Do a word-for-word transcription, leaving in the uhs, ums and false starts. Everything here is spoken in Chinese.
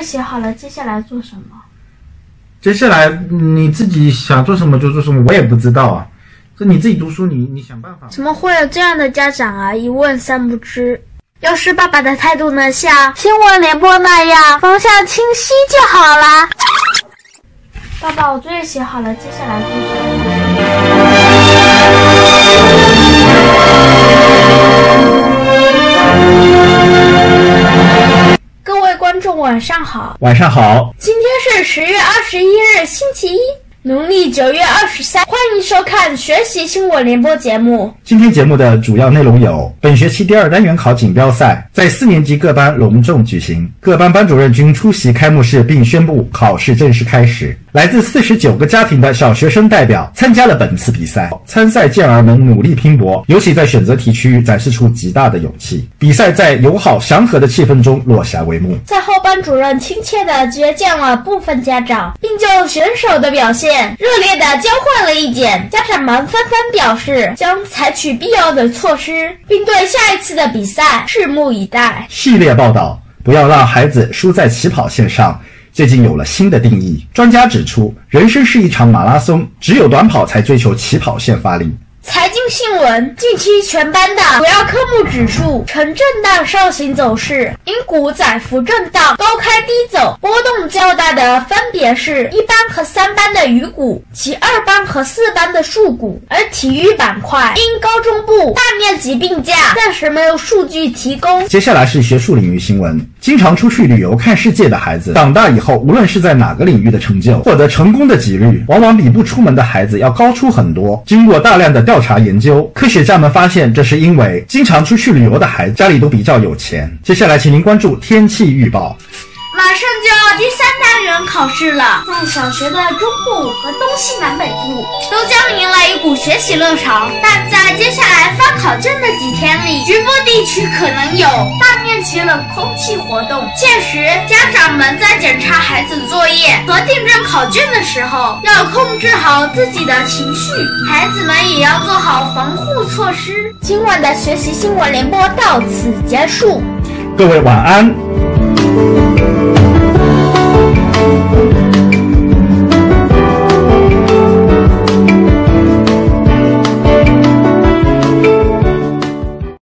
业写好了，接下来做什么？ 接下来你自己想做什么就做什么，我也不知道啊。这你自己读书，你你想办法。 怎么会有这样的家长啊？一问三不知。要是爸爸的态度呢，像新闻联播那样方向清晰就好啦。爸爸，我作业写好了，接下来做什么？各位观众晚上好。 晚上好。 今天是十月二十一日，星期一。农历九月二十三，欢迎收看学习新闻联播节目。 今天节目的主要内容有：本学期第二单元考锦标赛在四年级各班隆重举行，各班班主任均出席开幕式并宣布考试正式开始。来自四十九个家庭的小学生代表参加了本次比赛，参赛健儿们努力拼搏，尤其在选择题区域展示出极大的勇气。比赛在友好祥和的气氛中落下帷幕。 赛后，班主任亲切地接见了部分家长，并就选手的表现热烈地交换了意见。家长们纷纷表示将采取必要的措施，并对下一次的比赛拭目以待。 系列报道：不要让孩子输在起跑线上。最近有了新的定义，专家指出，人生是一场马拉松，只有短跑才追求起跑线发力。 财经新闻：近期全班的主要科目指数呈震荡上行走势，因股载浮震荡，高开低走，波动较大的分别是一班和三班的鱼股及二班和四班的数股。而体育板块因高中部大面积并驾，暂时没有数据提供。 接下来是学术领域新闻。经常出去旅游看世界的孩子，长大以后无论是在哪个领域的成就，获得成功的几率，往往比不出门的孩子要高出很多。经过大量的调查研究，科学家们发现，这是因为经常出去旅游的孩子家里都比较有钱。接下来请您关注天气预报。 马上就要第三单元考试了，在小学的中部和东西南北部都将迎来一股学习热潮，但在接下来发考卷的几天里，局部地区可能有大面积冷空气活动。届时，家长们在检查孩子作业和订正考卷的时候，要控制好自己的情绪，孩子们也要做好防护措施。今晚的学习新闻联播到此结束， 各位晚安。